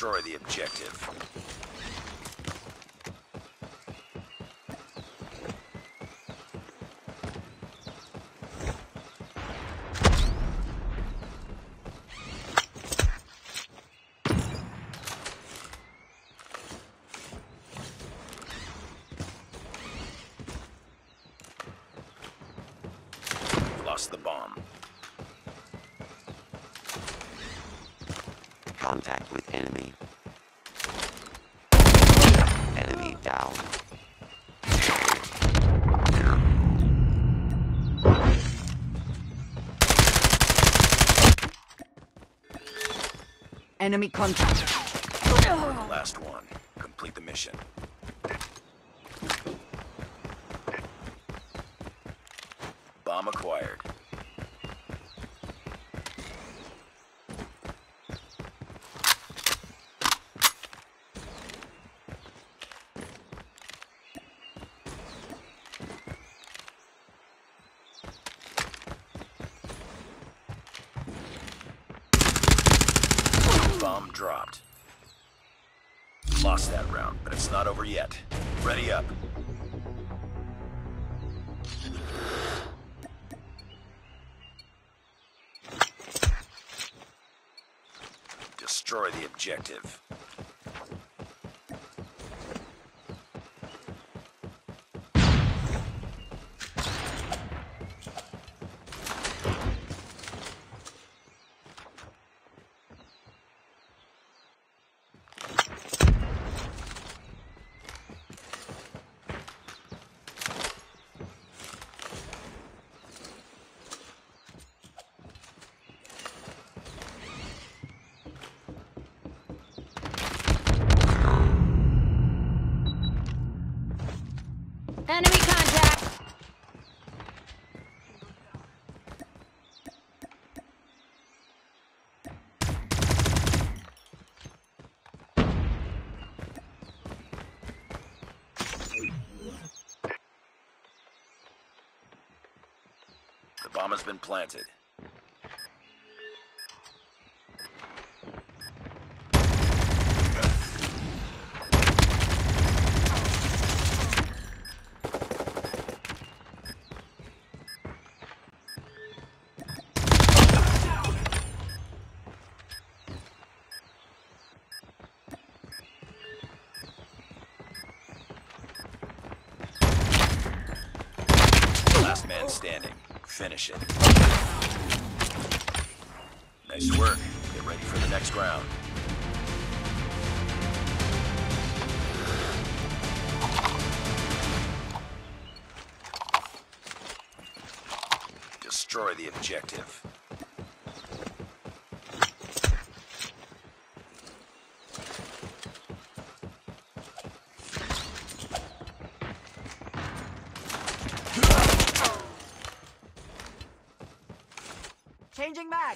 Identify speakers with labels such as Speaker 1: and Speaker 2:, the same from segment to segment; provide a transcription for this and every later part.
Speaker 1: Destroy the objective. Lost the bomb.
Speaker 2: Contact with enemy. Enemy down.
Speaker 3: Enemy contact.
Speaker 1: Last one. Complete the mission. Bomb acquired. Bomb dropped. Lost that round, but it's not over yet. Ready up. Destroy the objective.
Speaker 4: Enemy contact!
Speaker 1: The bomb has been planted. Last man standing. Finish it. Nice work. Get ready for the next round. Destroy the objective.
Speaker 3: Changing mag.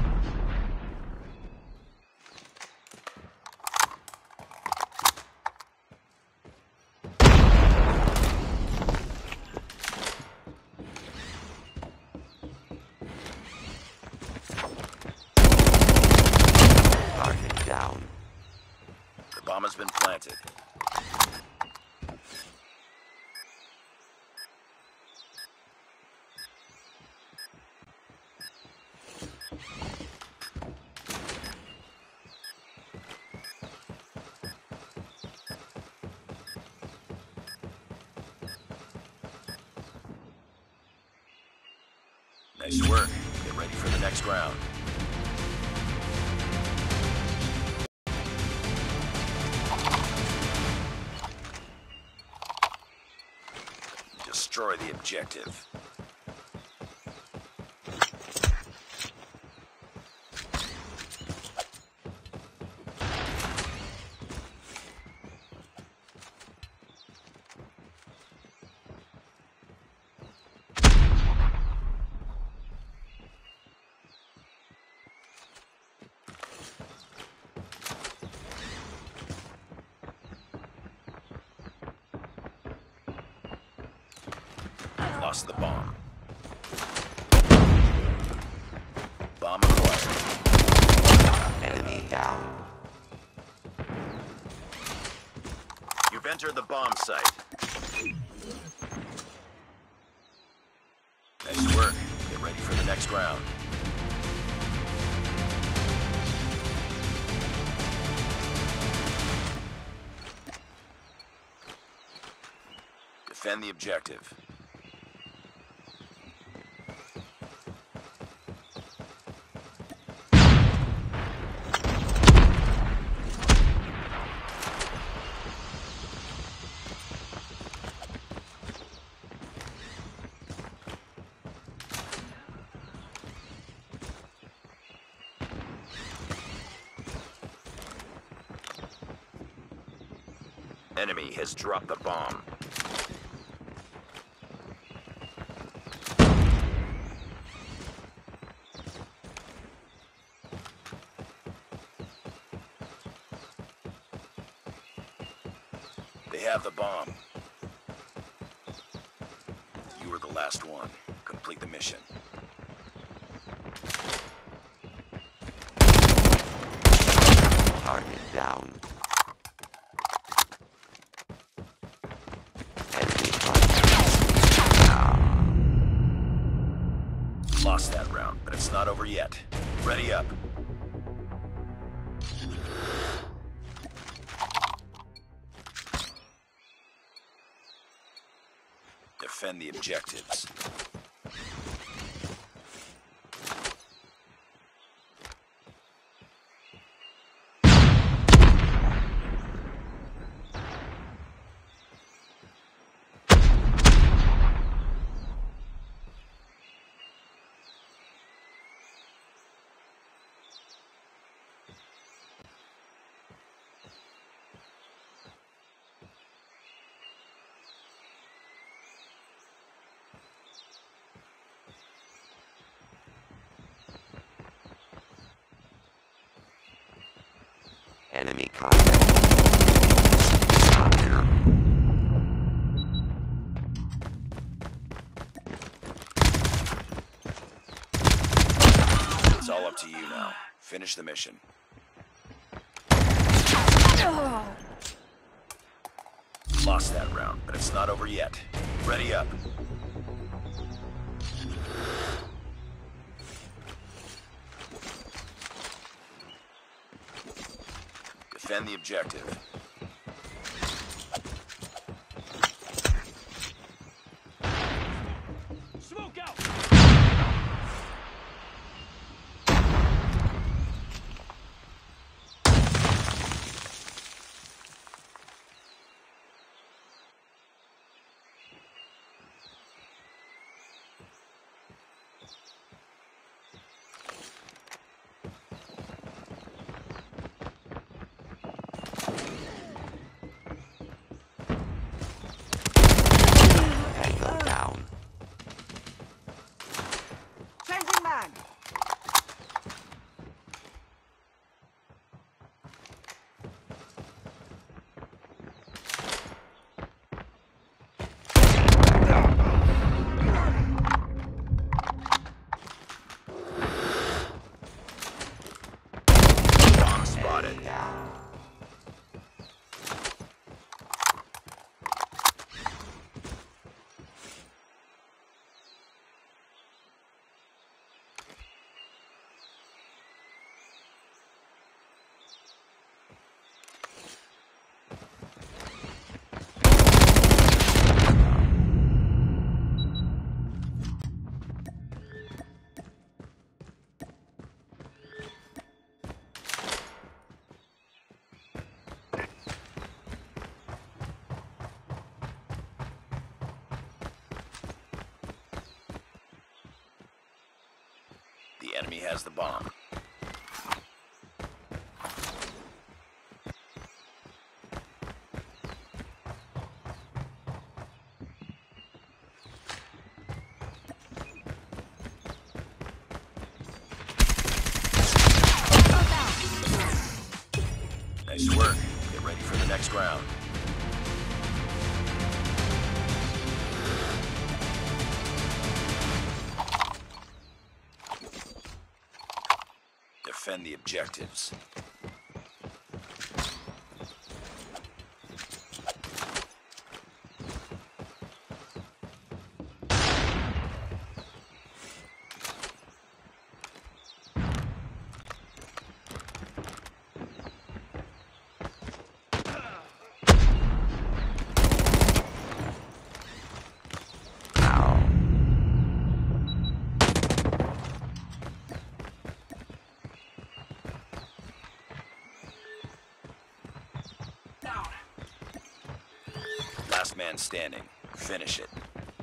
Speaker 2: Target down.
Speaker 1: The bomb has been planted. Nice work. Get ready for the next round. Destroy the objective. Lost the bomb. Bomb acquired.
Speaker 2: Enemy down.
Speaker 1: You've entered the bomb site. Nice work. Get ready for the next round. Defend the objective. Enemy has dropped the bomb. They have the bomb. You were the last one. Complete the mission.
Speaker 2: Target down. Enemy contact.
Speaker 1: Lost that round, but it's not over yet. Ready up. Defend the objectives.
Speaker 2: Enemy contact.
Speaker 1: It's all up to you now. Finish the mission. Lost that round, but it's not over yet. Ready up. Defend the objective. Smoke out!
Speaker 2: Tango down.
Speaker 3: Changing mag.
Speaker 1: Bomb spotted. The enemy has the bomb. Nice work. Get ready for the next round. Defend the objectives. Last man standing. Finish it.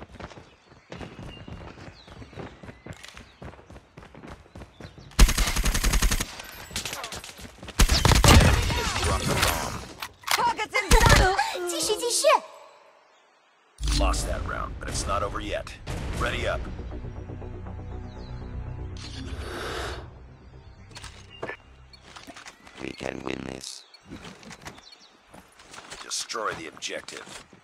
Speaker 1: Enemy has dropped the bomb.
Speaker 3: Targets in sight!
Speaker 4: 继续继续
Speaker 1: Lost that round, but it's not over yet. Ready up.
Speaker 2: We can win this.
Speaker 1: Destroy the objective.